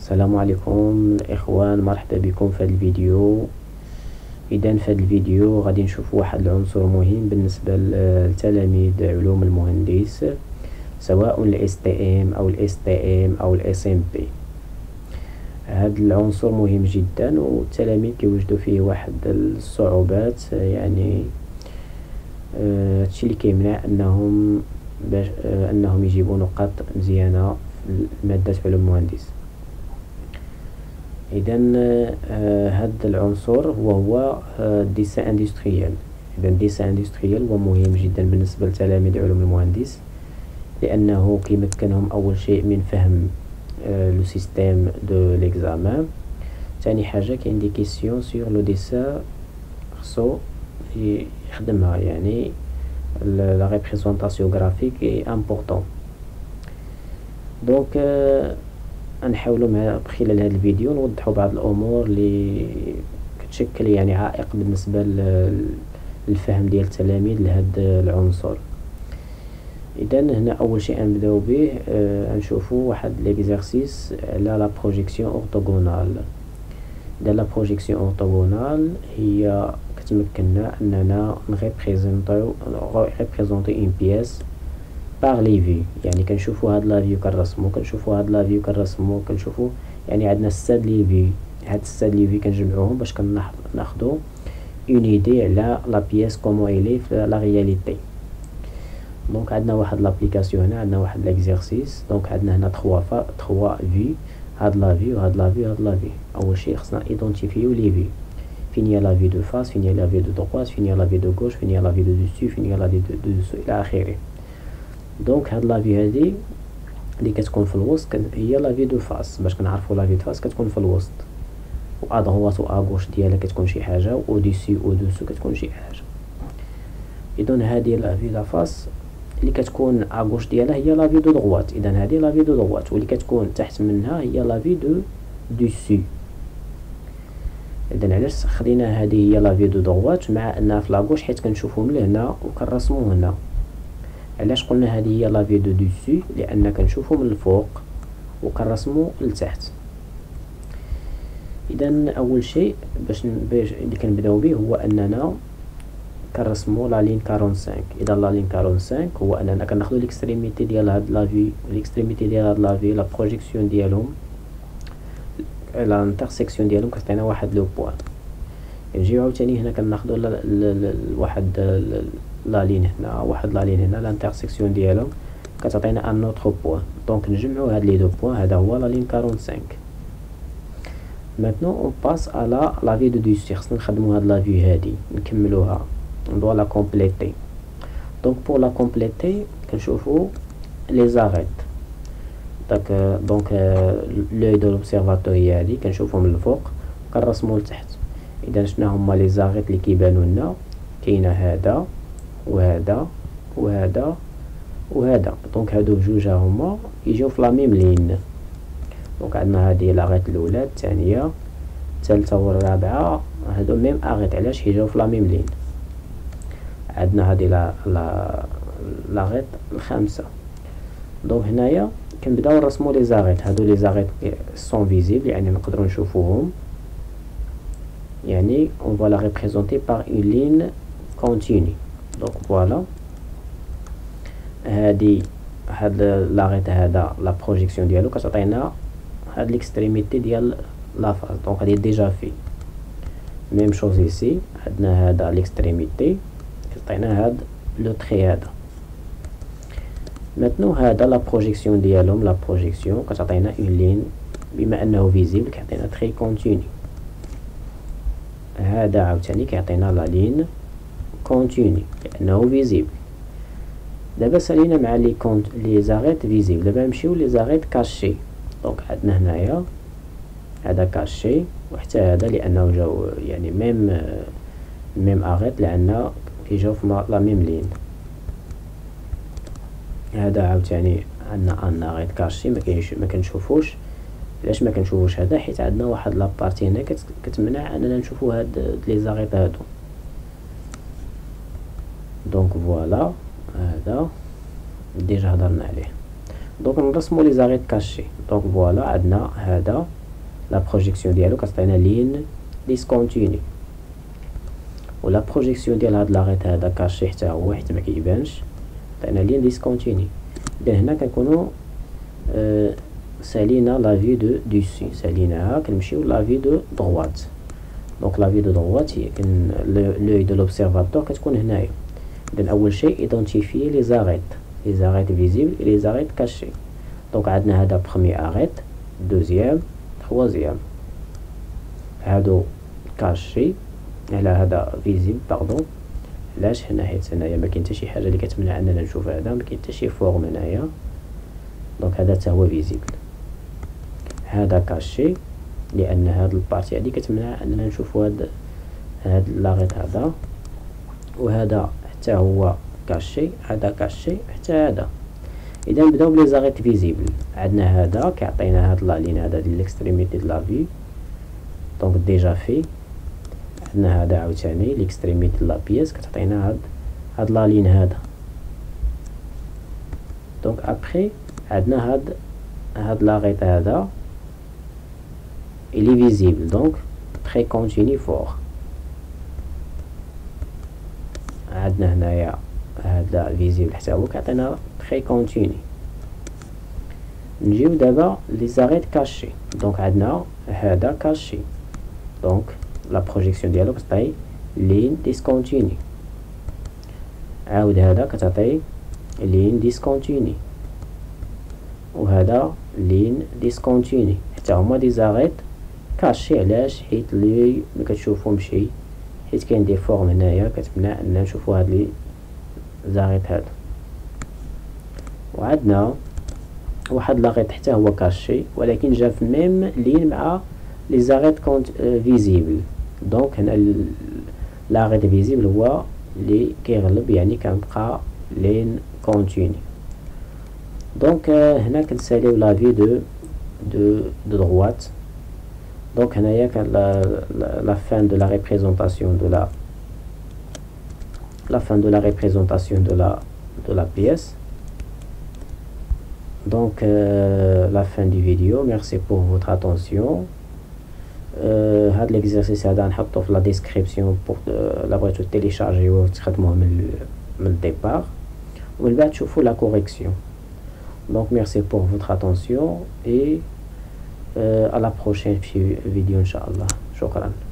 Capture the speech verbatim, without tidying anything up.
السلام عليكم الاخوان، مرحبا بكم في هذا الفيديو. اذا في هذا الفيديو غادي نشوفوا واحد العنصر مهم بالنسبه لتلاميذ علوم المهندس، سواء الاس تي ام او الاس تي ام او الاس ام بي. هذا العنصر مهم جدا والتلاميذ كيوجدوا فيه واحد الصعوبات، يعني هادشي اللي كيمنع انهم باش انهم يجيبوا نقاط مزيانه في المادة علوم المهندس. اذا هذا العنصر هو هو الديسان اندستريال. اذا الديسان اندستريال هو مهم جدا بالنسبه لتلاميذ علوم المهندس، لانه كيمكنهم اول شيء من فهم لو سيستيم دو ليكزامان. ثاني حاجه كاين دي كيسيون سور لو ديسان خصو يخدمها، يعني لا ريبريزونطاسيون غرافيك اي امبورطون. دونك نحاولوا مع خلال هذا الفيديو نوضحوا بعض الامور اللي كتشكل يعني عائق بالنسبه للفهم ديال التلاميذ لهذا العنصر. اذا هنا اول شيء نبداو به آه نشوفوا واحد ليكزارسيس على لا بروجيكسيون اورتوغونال. دا لا بروجيكسيون اورتوغونال هي كتمكننا اننا نريبريزونطيو ريبريزونطي اون بياس باغ لي في، يعني كنشوفوا هاد لا فيو كنرسمو كنشوفوا هاد لا فيو كنرسمو كنشوفوا يعني عندنا ستاد لي في. هاد ستاد لي في كنجمعوهم باش كناخدو اون ايدي على لا بياس كومون الي في لا رياليتي. دونك عندنا واحد لابليكاسيون هنا، عندنا واحد ليكزارسيس. دونك عندنا هنا تخوا فا تخوا في، هاد لا في وهاد لا في وهاد لا في. اول شيء خصنا ايدونتيفيو لي في، فين هي لا في دو فاس، فين هي لا في دو دروات، فين هي لا في دو غوش، فين هي لا في دو دوسو، فين هي لا في دو دوسو الى اخره. دونك هاد لا في هادي اللي كتكون في الوسط هي لا في دو فاس. باش كنعرفوا لا في دو فاس كتكون في الوسط، و ا دروات و ا غوش ديالها كتكون شي حاجه، و ديسي و دوسو كتكون شي حاجه. اذا هذه لا في لا فاس اللي كتكون ا غوش ديالها هي لا في دو دروات. اذا هذه لا في دو دروات، واللي كتكون تحت منها هي لا في دو دوسو. اذا علاش خدينا هذه هي لا في دو دروات مع انها في لا غوش؟ حيت كنشوفهم لهنا وكنرسمو هنا. علاش قلنا هذه هي لا في دو دوسو؟ لان كنشوفو من الفوق وكنرسمو لتحت. اذا اول شيء باش باش اللي كنبداو به هو اننا كنرسمو لا لين خمسة وأربعين. اذا لا لين خمسة وأربعين هو اننا كناخدو ليكستريميتي ديال هاد لا في، ليكستريميتي ديال هاد لا في لا بروجيكسيون ديالهم، لا انترسيكسيون ديالهم كتعطينا واحد لو بوين. نجيو عاوتاني هنا كناخدو واحد لا لين هنا، واحد لا لين هنا، لانترسيكسيون ديالهم كتعطينا ان اوتر بوين. دونك نجمعوا هاد لي دو بوين. هذا هو لا لين خمسة وأربعين. maintenant on passe à la la vie de dessus. خصنا نخدموا هاد لا في هادي نكملوها، ندوا لا كومبليتي. دونك pour la compléter كنشوفوا لي زاريت. داك دونك لوي دو لوبسيرفاتور هي هادي كنشوفهم من الفوق كنرسموا لتحت. اذا شنو هما لي زاريت اللي كيبانوا لنا؟ كاينه هذا وهذا وهذا وهذا. دونك هادو بجوج هما يجيو في لا ميم لين. دونك عندنا هذه لاغيت الاولى، الثانيه، الثالثه والرابعه، هادو ميم اغيت. علاش؟ يجيو في لا ميم لين. عندنا هذه لا لا لاغيت الخامسه. دونك هنايا كنبداو نرسمو لي زاغيت. هادو لي زاغيت سون فيزيبل، يعني نقدروا نشوفوهم، يعني on va la représenter par une ligne continue. donc voilà هادي هاد لاغيت هذا لا بروجيكسيون ديالو كتعطينا هاد ليكستريميتي ديال لا فاز. دونك هادي ديجا في ميم شوز ايسي، عندنا هذا ليكستريميتي كتعطينا هاد لو تري هذا. maintenant هذا لا بروجيكسيون ديالهم، لا بروجيكسيون كتعطينا اون لين بما انه فيزيبل كيعطينا تري كونتيني. هذا عاوتاني كيعطينا لا لين كونتيني لانه فيزيبل. دابا سالينا مع لي كونت لي زاريت فيزيبل. دابا نمشيو لي زاريت كاشي. دونك عندنا هنايا هذا كاشي وحتى هذا لانه جاو يعني ميم ميم اغيت لان كيجاو في لا ميم لين. هذا عاوتاني عندنا ان اغيت كاشي ما كاينش ما كنشوفوش. علاش ما كنشوفوش هذا؟ حيت عندنا واحد لابارتي هنا كتمنع اننا نشوفوا هاد لي زاريط هادو. دونك فوالا هذا ديجا هضرنا عليه. دونك نرسمو لي زاريت كاشي. دونك فوالا عندنا هذا لا بروجيكسيون ديالو كتعطينا لين ديسكونتيني، ولا بروجيكسيون ديال هاد لاغيت هذا كاشي حتى هو حيت ما كيبانش عطينا لين ديسكونتيني. اذا هنا كنكونو آه سالينا لا في دو دوسي، ساليناها كنمشيو لا في دو دروات. دونك لا في دو دروات هي كن لوي دو لوبسيرفاتور كتكون هنايا. اذا اول شيء ايدونتيفيي لي زاريت، لي زاريت فيزيبل اي لي زاريت كاشي. دونك عندنا هذا بروميي اريت، دوزيام، تروازيام، هادو كاشي على هذا فيزيبل باردون. علاش؟ هنا حيت هنايا ما كاين حتى شي حاجه اللي كتمنع اننا نشوف هذا، ما كاين حتى شي فورم هنايا. دونك هذا حتى هو فيزيبل. هذا كاشي لان هاد البارتي هادي كتمنع اننا نشوفوا هاد هاد لاغيت هذا، وهذا حتى هو كاشي، هذا كاشي حتى هذا. اذا نبداو بلي زاريت فيزيبل. عندنا هذا كيعطينا هاد لا لين هذا ديال ليكستريميتي دو لا في، دونك ديجا في. عندنا هذا عاوتاني ليكستريميتي دو لا بياس كتعطينا هاد هاد لا لين هذا. دونك ابخي عندنا هاد هاد لاغيت هذا il est visible, donc très continu fort. عندنا هنايا هذا فيزيبل حتى هو كيعطينا très continu. نجيو دابا لي زاريت كاشي. دونك عندنا هذا كاشي، دونك لا بروجيكسيون ديالو كتعطي لين ديسكونتيني. عاود هذا كتعطي لين ديسكونتيني، وهذا لين ديسكونتيني. حتى هما دي زاريت كاشي. علاش؟ حيت لي ما كتشوفهمش، حيت كاين دي فورم هنايا كتمنع اننا نشوفوا هاد لي زاريت هادو. وعندنا واحد لاغيت حتى هو كاشي، ولكن جا في ميم لين مع لي زاريت كونت فيزيبل. دونك هنا لاغيت فيزيبل هو اللي كيغلب، يعني كنبقى لين كونتيني. دونك هنا كنساليو لا في دو دو دو دروات. دونك هنايا كان لا لا فان دو لا ريبريزونطاسيون دو لا la fin de la représentation de la de la pièce. Donc euh, la fin du vidéo. Merci pour votre attention. euh, هاد l'exercice هذا نحطه في la description pour la بغيتو télécharger وتخدموه من من الديبار، ومن بعد تشوفوا la correction. Donc merci pour votre attention et euh, à la prochaine vidéo إن شاء الله. شكرا.